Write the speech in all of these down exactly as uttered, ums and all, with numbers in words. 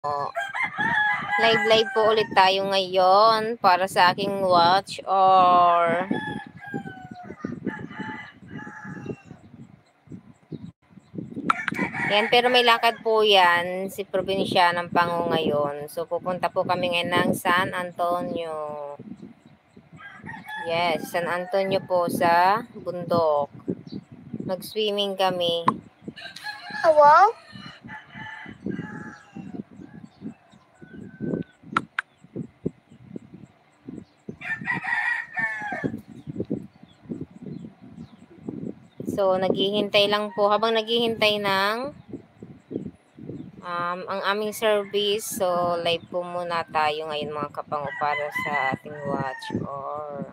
Live live po ulit tayo ngayon para sa aking watch or yan, pero may lakad po yan si Provincianong Pango ngayon. So pupunta po kami ngayon ng San Antonio. Yes, San Antonio po sa bundok. Mag-swimming kami. Hello? So, naghihintay lang po. Habang naghihintay ng um, ang aming service. So, live po muna tayo ngayon mga kapango para sa ating watch or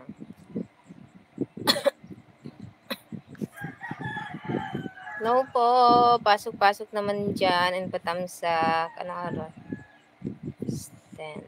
no po. Pasok-pasok naman dyan and patamsak. Ano araw? ten.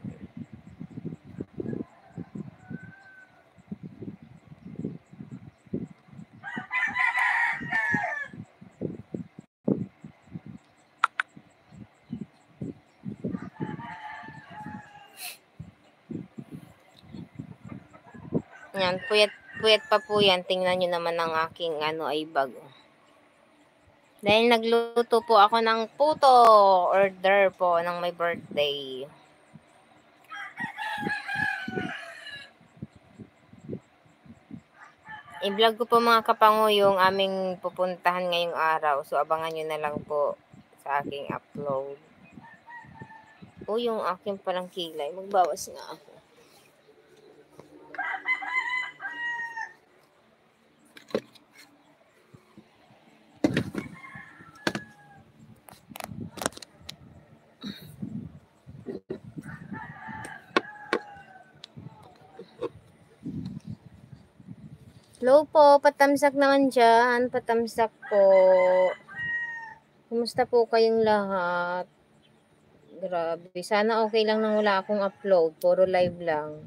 Yan, puyat, puyat pa po yan. Tingnan nyo naman ang aking ano ay bago. Dahil nagluto po ako ng puto order po ng my birthday. I-vlog ko po mga kapango yung aming pupuntahan ngayong araw. So, abangan nyo na lang po sa aking upload. O, yung aking palang kilay. Magbawas nga ako. Hello po, patamsak naman dyan. Patamsak po. Kumusta po kayong lahat? Grabe. Sana okay lang nang wala akong upload. Puro live lang.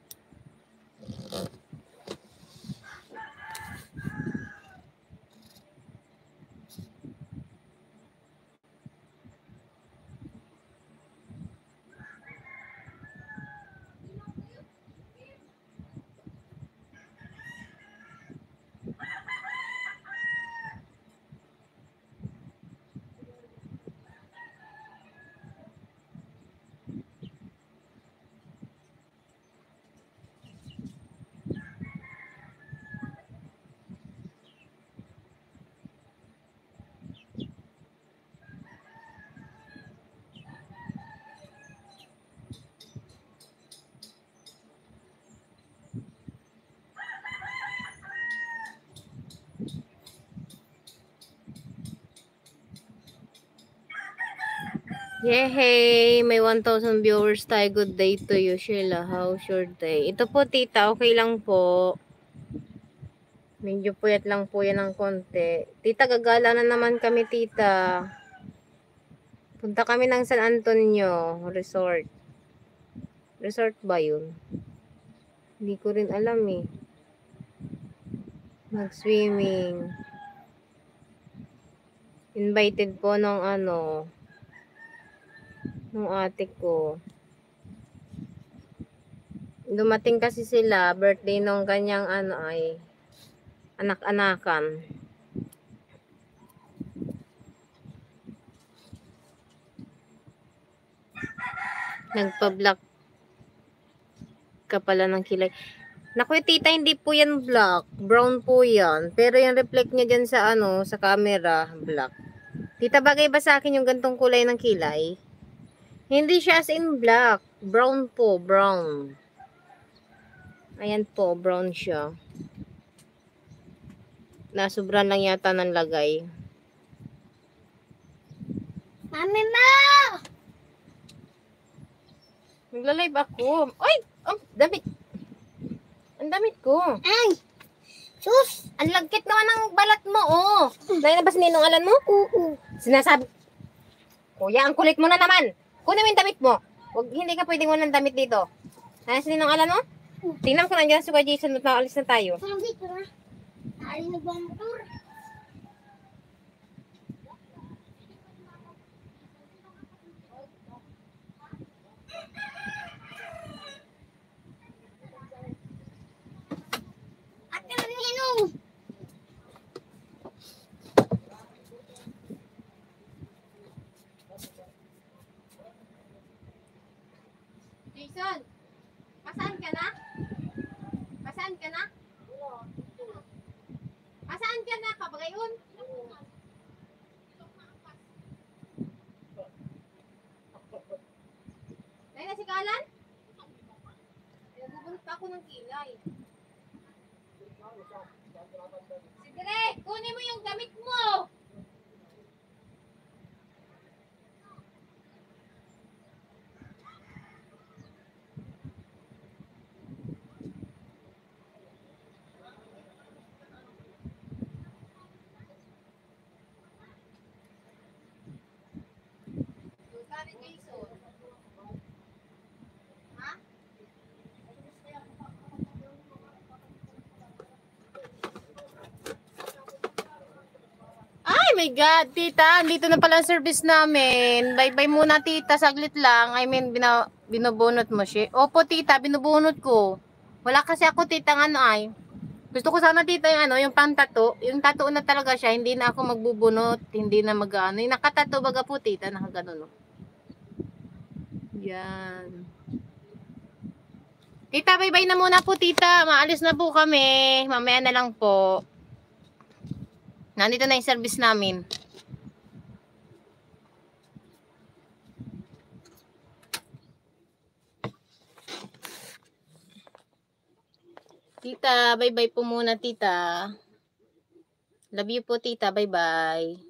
Yehey! May one thousand viewers tayo. Good day to you, Sheila. How's your day? Ito po, tita. Okay lang po. Medyo puyat lang po yan ng konti. Tita, gagala na naman kami, tita. Punta kami ng San Antonio Resort. Resort ba yun? Hindi ko rin alam eh. Mag-swimming. Invited po nung ano, nung ate ko. Dumating kasi sila, birthday nung kanyang ano ay, anak-anakan. Nagpa-black ka pala ng kilay. Naku, tita, hindi po yan black. Brown po yan. Pero yung reflect niya dyan sa ano, sa camera, black. Tita, bagay ba sa akin yung gantong kulay ng kilay? Hindi siya as in black. Brown po, brown. Ayan po, brown siya. Nasubran lang yata ng lagay. Mami ma! Nagla-live ako. Ay! Oh, damit. Ang damit ko. Ay! Sus! Ang lagkit naman ng balat mo, oh. Dahil na ba sininungalan mo? Oo. Sinasabi. Kuya, ang kulit mo na naman. Kunin mo yung damit mo. Huwag, hindi ka pwedeng walang damit dito. Dahil sininungalan mo? Tingnan ko nandiyan si Kuya Jason at naalis na tayo. Parang dito na. Naalis na ba ang motor? Jason, pasaan ka na? Pasaan ka na? Pasaan ka na? Kabagayon? Tayo na si Kalan? Nagbubunot pa ako ng kilay. Sige, kunin mo yung damit mo! Ay, my God, tita, dito na pala ang service namin. Bye-bye muna, tita, saglit lang. I mean, bina, binubunot mo siya. Opo, tita, binubunot ko. Wala kasi ako, tita, ng ano ay. Gusto ko sana, tita, yung ano, yung pang-tato. Yung tattoo na talaga siya, hindi na ako magbubunot, hindi na mag-ano. Yung nakatato, baga po, tita, nakagano, no. Yan. Tita, bye-bye na muna po, tita. Maalis na po kami. Mamaya na lang po. Nandito na yung service namin. Tita, bye-bye po muna, tita. Love you po, tita. Bye-bye.